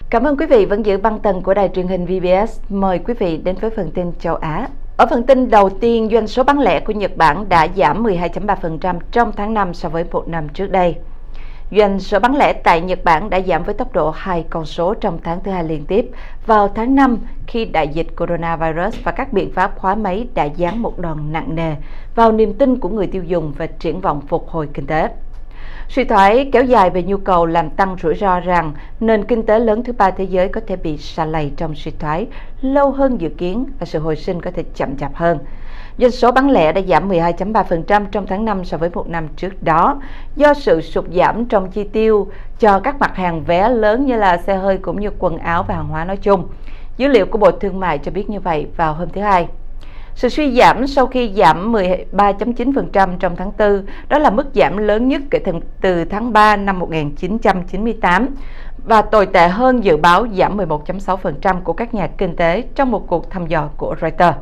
Cảm ơn quý vị vẫn giữ băng tần của đài truyền hình VBS. Mời quý vị đến với phần tin châu Á. Ở phần tin đầu tiên, doanh số bán lẻ của Nhật Bản đã giảm 12,3% trong tháng 5 so với một năm trước đây. Doanh số bán lẻ tại Nhật Bản đã giảm với tốc độ 2 con số trong tháng thứ hai liên tiếp vào tháng 5 khi đại dịch coronavirus và các biện pháp khóa máy đã giáng một đòn nặng nề vào niềm tin của người tiêu dùng về triển vọng phục hồi kinh tế. Suy thoái kéo dài về nhu cầu làm tăng rủi ro rằng nền kinh tế lớn thứ ba thế giới có thể bị sa lầy trong suy thoái lâu hơn dự kiến và sự hồi sinh có thể chậm chạp hơn. Doanh số bán lẻ đã giảm 12,3% trong tháng 5 so với một năm trước đó do sự sụt giảm trong chi tiêu cho các mặt hàng vé lớn như là xe hơi cũng như quần áo và hàng hóa nói chung. Dữ liệu của Bộ Thương mại cho biết như vậy vào hôm thứ Hai. Sự suy giảm sau khi giảm 13,9% trong tháng 4, đó là mức giảm lớn nhất kể từ tháng 3 năm 1998 và tồi tệ hơn dự báo giảm 11,6% của các nhà kinh tế trong một cuộc thăm dò của Reuters.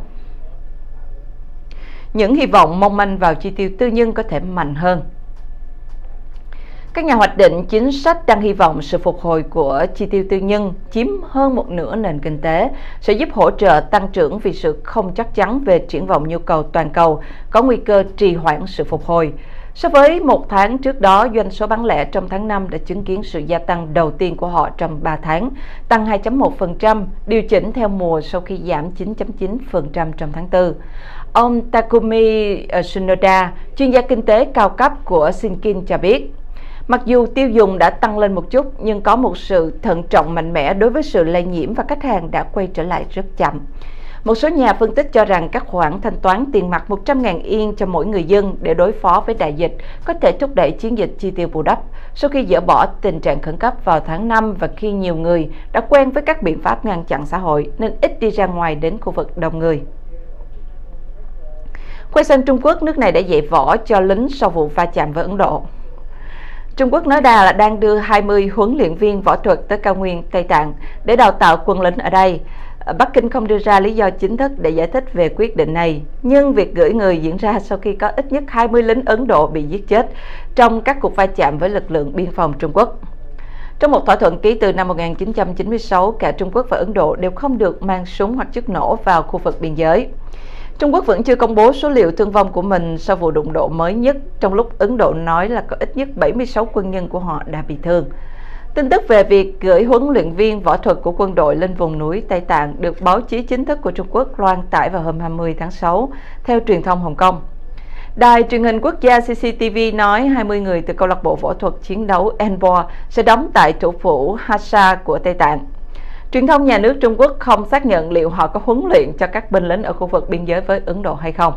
Những hy vọng mong manh vào chi tiêu tư nhân có thể mạnh hơn. Các nhà hoạch định chính sách đang hy vọng sự phục hồi của chi tiêu tư nhân chiếm hơn một nửa nền kinh tế sẽ giúp hỗ trợ tăng trưởng vì sự không chắc chắn về triển vọng nhu cầu toàn cầu có nguy cơ trì hoãn sự phục hồi. So với một tháng trước đó, doanh số bán lẻ trong tháng 5 đã chứng kiến sự gia tăng đầu tiên của họ trong 3 tháng, tăng 2,1%, điều chỉnh theo mùa sau khi giảm 9,9% trong tháng 4. Ông Takumi Tsunoda, chuyên gia kinh tế cao cấp của Shinkin cho biết, mặc dù tiêu dùng đã tăng lên một chút, nhưng có một sự thận trọng mạnh mẽ đối với sự lây nhiễm và khách hàng đã quay trở lại rất chậm. Một số nhà phân tích cho rằng các khoản thanh toán tiền mặt 100.000 yên cho mỗi người dân để đối phó với đại dịch có thể thúc đẩy chiến dịch chi tiêu bù đắp sau khi dỡ bỏ tình trạng khẩn cấp vào tháng 5 và khi nhiều người đã quen với các biện pháp ngăn chặn xã hội nên ít đi ra ngoài đến khu vực đông người. Quay sang Trung Quốc, nước này đã dạy võ cho lính sau vụ va chạm với Ấn Độ. Trung Quốc nói là đang đưa 20 huấn luyện viên võ thuật tới cao nguyên Tây Tạng để đào tạo quân lính ở đây. Bắc Kinh không đưa ra lý do chính thức để giải thích về quyết định này, nhưng việc gửi người diễn ra sau khi có ít nhất 20 lính Ấn Độ bị giết chết trong các cuộc va chạm với lực lượng biên phòng Trung Quốc. Trong một thỏa thuận ký từ năm 1996, cả Trung Quốc và Ấn Độ đều không được mang súng hoặc chất nổ vào khu vực biên giới. Trung Quốc vẫn chưa công bố số liệu thương vong của mình sau vụ đụng độ mới nhất, trong lúc Ấn Độ nói là có ít nhất 76 quân nhân của họ đã bị thương. Tin tức về việc gửi huấn luyện viên võ thuật của quân đội lên vùng núi Tây Tạng được báo chí chính thức của Trung Quốc loan tải vào hôm 20 tháng 6, theo truyền thông Hồng Kông. Đài truyền hình quốc gia CCTV nói 20 người từ câu lạc bộ võ thuật chiến đấu Enbor sẽ đóng tại thủ phủ Lhasa của Tây Tạng. Truyền thông nhà nước Trung Quốc không xác nhận liệu họ có huấn luyện cho các binh lính ở khu vực biên giới với Ấn Độ hay không.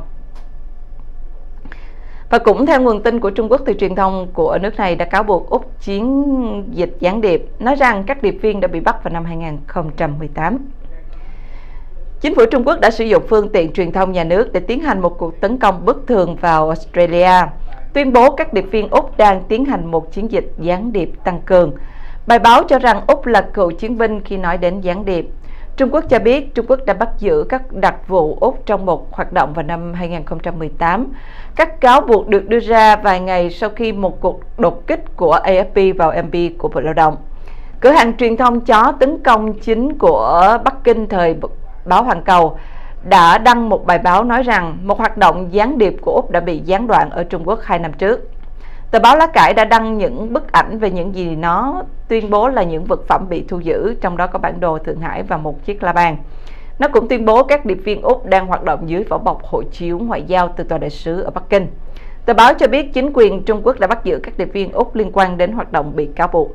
Và cũng theo nguồn tin của Trung Quốc thì truyền thông của nước này đã cáo buộc Úc chiến dịch gián điệp, nói rằng các điệp viên đã bị bắt vào năm 2018. Chính phủ Trung Quốc đã sử dụng phương tiện truyền thông nhà nước để tiến hành một cuộc tấn công bất thường vào Australia, tuyên bố các điệp viên Úc đang tiến hành một chiến dịch gián điệp tăng cường. Bài báo cho rằng Úc là cựu chiến binh khi nói đến gián điệp. Trung Quốc cho biết Trung Quốc đã bắt giữ các đặc vụ Úc trong một hoạt động vào năm 2018. Các cáo buộc được đưa ra vài ngày sau khi một cuộc đột kích của AFP vào MB của Bộ Lao động. Cửa hàng truyền thông chó tấn công chính của Bắc Kinh thời báo Hoàn Cầu đã đăng một bài báo nói rằng một hoạt động gián điệp của Úc đã bị gián đoạn ở Trung Quốc 2 năm trước. Tờ báo Lá Cải đã đăng những bức ảnh về những gì nó tuyên bố là những vật phẩm bị thu giữ, trong đó có bản đồ Thượng Hải và một chiếc la bàn. Nó cũng tuyên bố các điệp viên Úc đang hoạt động dưới vỏ bọc hộ chiếu ngoại giao từ tòa đại sứ ở Bắc Kinh. Tờ báo cho biết chính quyền Trung Quốc đã bắt giữ các điệp viên Úc liên quan đến hoạt động bị cáo buộc.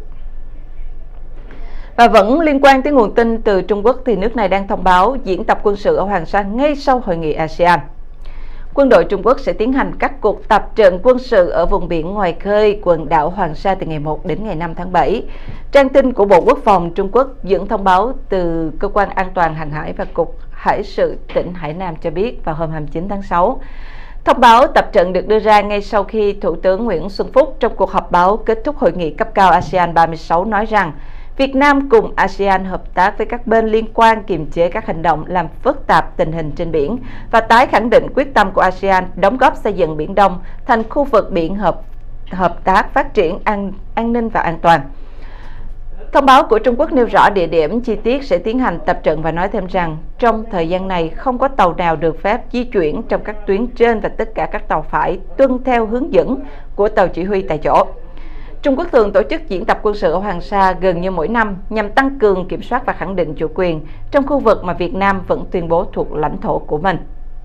Và vẫn liên quan tới nguồn tin từ Trung Quốc thì nước này đang thông báo diễn tập quân sự ở Hoàng Sa ngay sau hội nghị ASEAN. Quân đội Trung Quốc sẽ tiến hành các cuộc tập trận quân sự ở vùng biển ngoài khơi quần đảo Hoàng Sa từ ngày 1 đến ngày 5 tháng 7. Trang tin của Bộ Quốc phòng Trung Quốc dẫn thông báo từ Cơ quan An toàn Hàng hải và Cục Hải sự tỉnh Hải Nam cho biết vào hôm 29 tháng 6. Thông báo tập trận được đưa ra ngay sau khi Thủ tướng Nguyễn Xuân Phúc trong cuộc họp báo kết thúc hội nghị cấp cao ASEAN 36 nói rằng Việt Nam cùng ASEAN hợp tác với các bên liên quan kiềm chế các hành động làm phức tạp tình hình trên biển và tái khẳng định quyết tâm của ASEAN đóng góp xây dựng Biển Đông thành khu vực biển hợp tác phát triển an ninh và an toàn. Thông báo của Trung Quốc nêu rõ địa điểm chi tiết sẽ tiến hành tập trận và nói thêm rằng trong thời gian này không có tàu nào được phép di chuyển trong các tuyến trên và tất cả các tàu phải tuân theo hướng dẫn của tàu chỉ huy tại chỗ. Trung Quốc thường tổ chức diễn tập quân sự ở Hoàng Sa gần như mỗi năm nhằm tăng cường kiểm soát và khẳng định chủ quyền trong khu vực mà Việt Nam vẫn tuyên bố thuộc lãnh thổ của mình.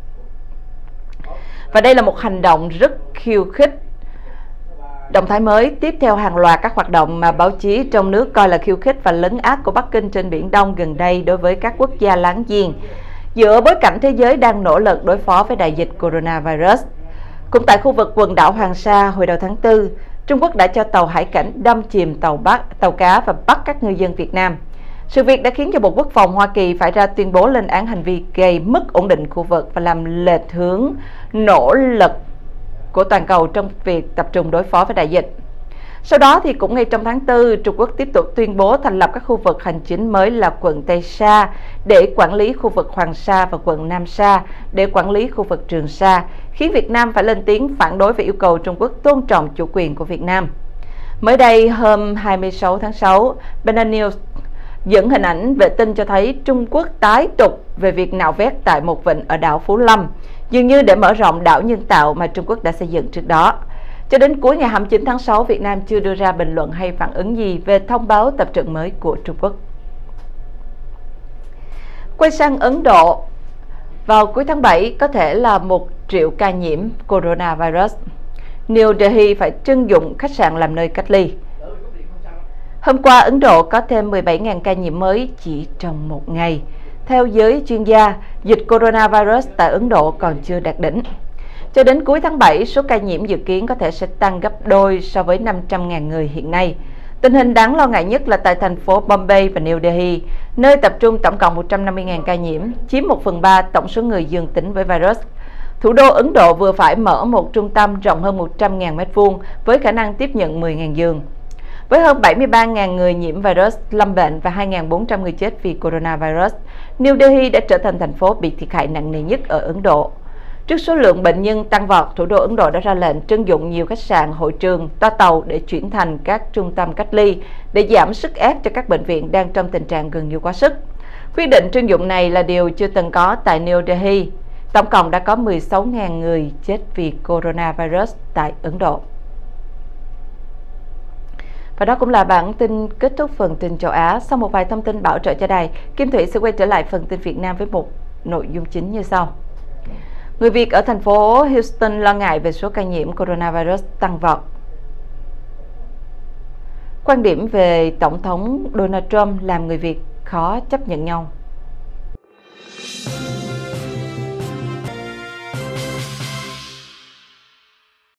Và đây là một hành động rất khiêu khích. Động thái mới tiếp theo hàng loạt các hoạt động mà báo chí trong nước coi là khiêu khích và lấn át của Bắc Kinh trên Biển Đông gần đây đối với các quốc gia láng giềng, giữa bối cảnh thế giới đang nỗ lực đối phó với đại dịch coronavirus. Cũng tại khu vực quần đảo Hoàng Sa hồi đầu tháng 4, Trung Quốc đã cho tàu hải cảnh đâm chìm tàu cá và bắt các ngư dân Việt Nam. Sự việc đã khiến cho Bộ Quốc phòng Hoa Kỳ phải ra tuyên bố lên án hành vi gây mất ổn định khu vực và làm lệch hướng nỗ lực của toàn cầu trong việc tập trung đối phó với đại dịch. Sau đó thì cũng ngay trong tháng 4, Trung Quốc tiếp tục tuyên bố thành lập các khu vực hành chính mới là quận Tây Sa để quản lý khu vực Hoàng Sa và quận Nam Sa để quản lý khu vực Trường Sa, khiến Việt Nam phải lên tiếng phản đối và yêu cầu Trung Quốc tôn trọng chủ quyền của Việt Nam. Mới đây, hôm 26 tháng 6, Benin News dẫn hình ảnh vệ tinh cho thấy Trung Quốc tái tục về việc nạo vét tại một vịnh ở đảo Phú Lâm, dường như để mở rộng đảo nhân tạo mà Trung Quốc đã xây dựng trước đó. Cho đến cuối ngày 29 tháng 6, Việt Nam chưa đưa ra bình luận hay phản ứng gì về thông báo tập trận mới của Trung Quốc. Quay sang Ấn Độ, vào cuối tháng 7 có thể là 1 triệu ca nhiễm coronavirus. New Delhi phải trưng dụng khách sạn làm nơi cách ly. Hôm qua, Ấn Độ có thêm 17.000 ca nhiễm mới chỉ trong một ngày. Theo giới chuyên gia, dịch coronavirus tại Ấn Độ còn chưa đạt đỉnh. Cho đến cuối tháng 7, số ca nhiễm dự kiến có thể sẽ tăng gấp đôi so với 500.000 người hiện nay. Tình hình đáng lo ngại nhất là tại thành phố Bombay và New Delhi, nơi tập trung tổng cộng 150.000 ca nhiễm, chiếm 1/3 tổng số người dương tính với virus. Thủ đô Ấn Độ vừa phải mở một trung tâm rộng hơn 100.000 m2 với khả năng tiếp nhận 10.000 giường. Với hơn 73.000 người nhiễm virus lâm bệnh và 2.400 người chết vì coronavirus, New Delhi đã trở thành thành phố bị thiệt hại nặng nề nhất ở Ấn Độ. Trước số lượng bệnh nhân tăng vọt, thủ đô Ấn Độ đã ra lệnh trưng dụng nhiều khách sạn, hội trường, toa tàu để chuyển thành các trung tâm cách ly để giảm sức ép cho các bệnh viện đang trong tình trạng gần như quá sức. Quyết định trưng dụng này là điều chưa từng có tại New Delhi. Tổng cộng đã có 16.000 người chết vì coronavirus tại Ấn Độ. Và đó cũng là bản tin kết thúc phần tin châu Á. Sau một vài thông tin bảo trợ cho đài, Kim Thủy sẽ quay trở lại phần tin Việt Nam với một nội dung chính như sau. Người Việt ở thành phố Houston lo ngại về số ca nhiễm coronavirus tăng vọt. Quan điểm về Tổng thống Donald Trump làm người Việt khó chấp nhận nhau.